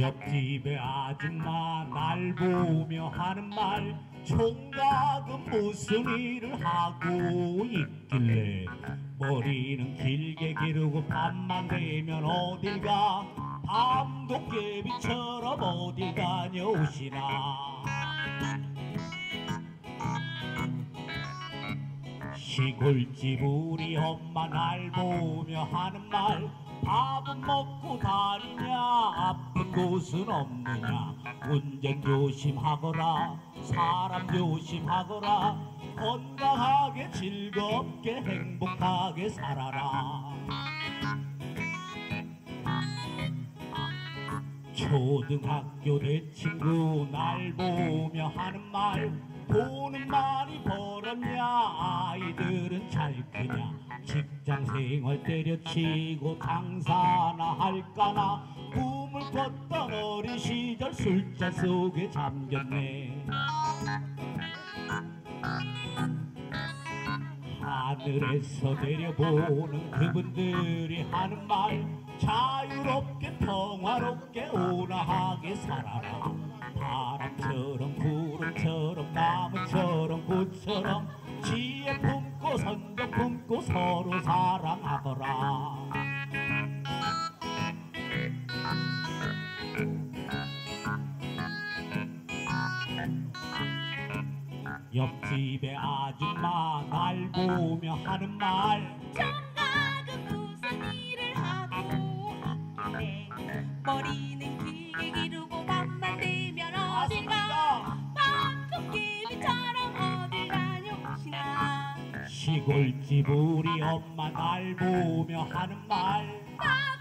옆집의 아줌마 날 보며 하는 말, 총각은 무슨 일을 하고 있길래 머리는 길게 기르고 밤만 되면 어딜 가, 밤도깨비처럼 어딜 다녀오시나. 시골집 우리 엄마 날 보며 하는 말, 밥은 먹고 다니냐, 아픈 곳은 없느냐, 운전 조심하거라, 사람 조심하거라, 건강하게 즐겁게 행복하게 살아라. 초등학교 내 친구 날 보며 하는 말, 돈은 많이 벌었냐, 아이들은 잘 크냐, 직장생활 때려치고 장사나 할까나, 꿈을 꿨던 어린 시절 술잔 속에 잠겼네. 하늘에서 내려보는 그분들이 하는 말, 자유롭게 평화롭게 온화하게 살아라. 바람처럼 구름처럼 나무처럼 꽃처럼 지혜 품고 선정 품고 서로 사랑하거라. 옆집의 아줌마 날 보며 하는 말, 총각은 무슨 일을 하고 있길래 머리는 길게 기르고 밤만 되면 어딜 가, 밤도깨비처럼 어딜 다녀오시나. 시골집 우리 엄마 날 보며 하는 말,